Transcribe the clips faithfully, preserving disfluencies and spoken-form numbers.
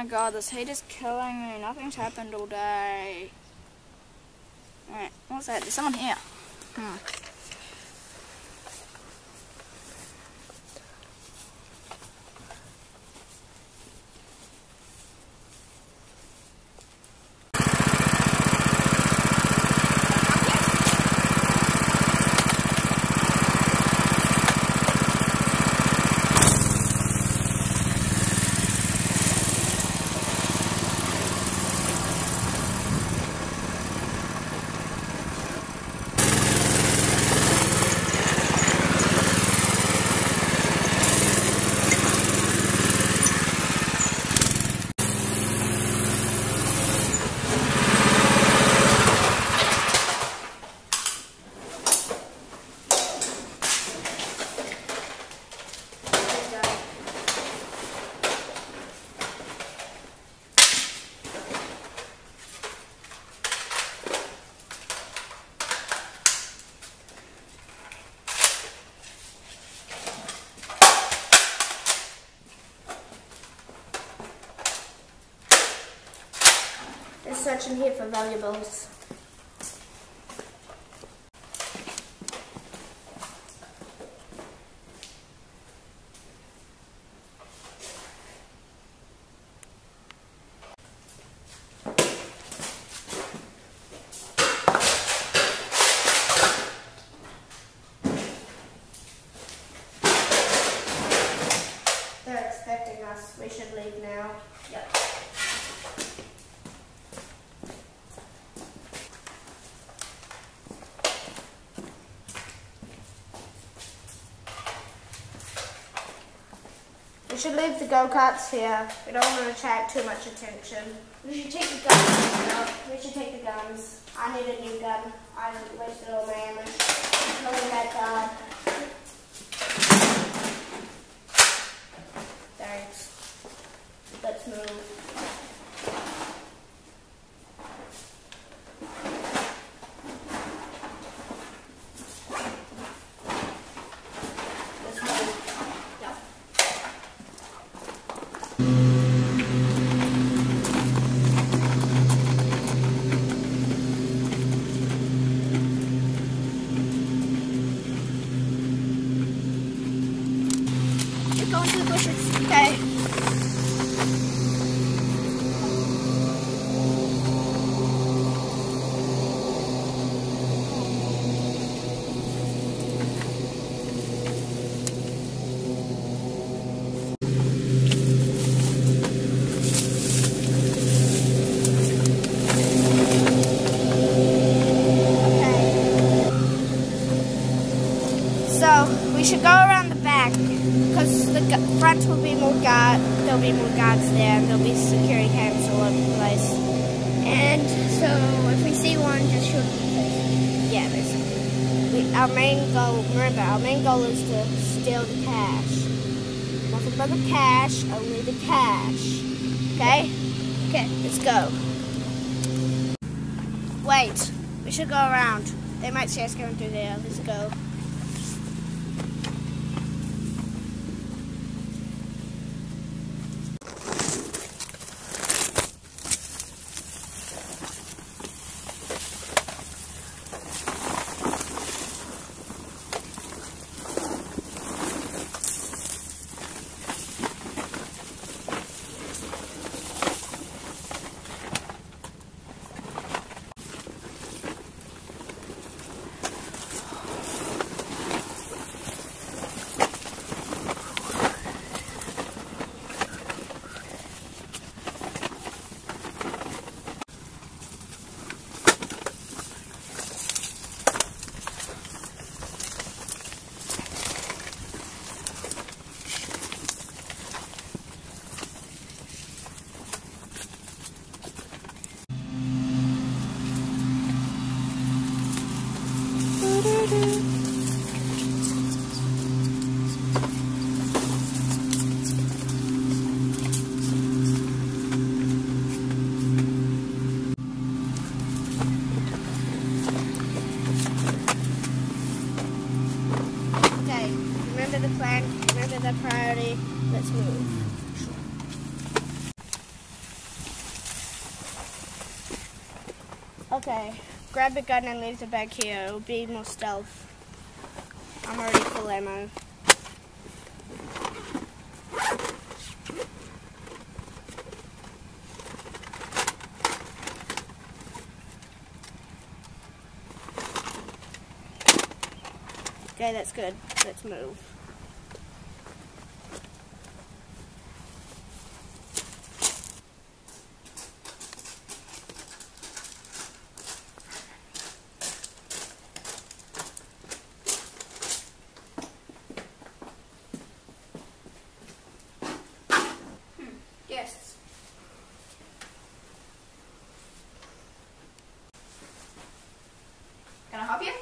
my god, this heat is killing me. Nothing's happened all day. Alright, what's that? There's someone here. Hmm. Searching here for valuables. They're expecting us. We should leave now. Yep. We should leave the go-karts here. We don't want to attract too much attention. We should take the guns. No, we should take the guns. I need a new gun. I wasted all my ammo. Look at that gun. Thanks. Let's move. Go into the bushes, okay? So we should go around the back because the front will be more guard. There'll be more guards there, and there'll be security cameras all over the place. And so if we see one, just shoot them. Yeah, basically. We, our main goal. Remember, our main goal is to steal the cash. Nothing but the cash, only the cash. Okay? Okay, let's go. Wait, we should go around. They might see us going through there. Let's go. Remember the priority. Let's move. Okay, grab a gun and leave the bag here. It'll be more stealth. I'm already full ammo. Okay, that's good. Let's move. Yes. Can I help you?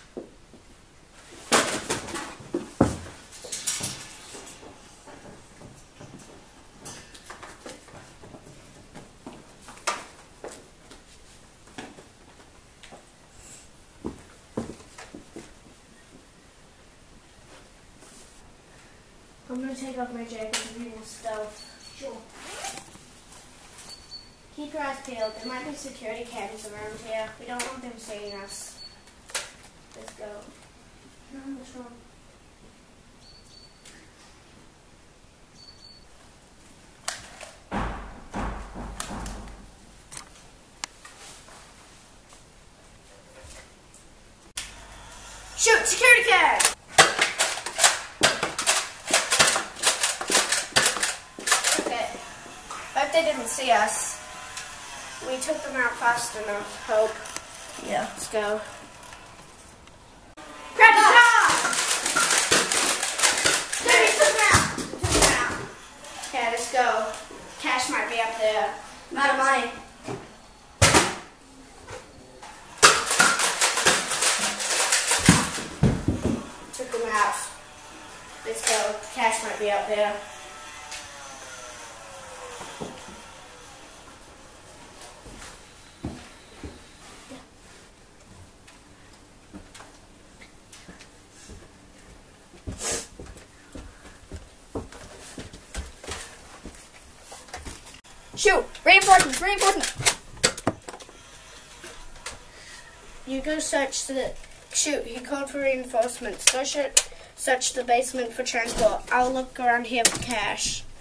I'm gonna take off my jacket and be more stealth. Sure. Keep your eyes peeled. There might be security cams around here. We don't want them seeing us. Let's go. No, what's wrong? Shoot! Security cam! Okay. Hope they didn't see us. We took them out fast enough. Hope. Yeah. Let's go. Grab the dog! There, you took him out! We took them out. Okay, let's go. Cash might be up there. Amount of money. Took them out. Let's go. Cash might be up there. Shoot! Reinforcements! Reinforcements! You go search the... Shoot, he called for reinforcements. Go search, search the basement for transport. I'll look around here for cash.